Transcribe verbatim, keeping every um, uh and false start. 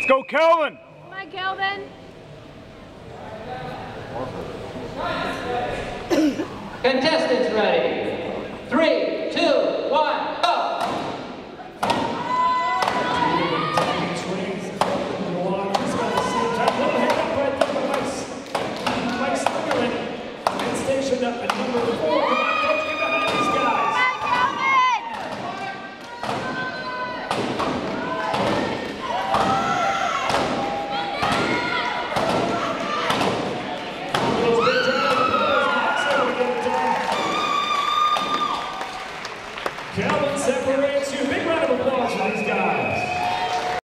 Let's go, Kelvin! Come on, Kelvin. Contestants ready. Three, two, one, go! Slingerland, and stationed at number four.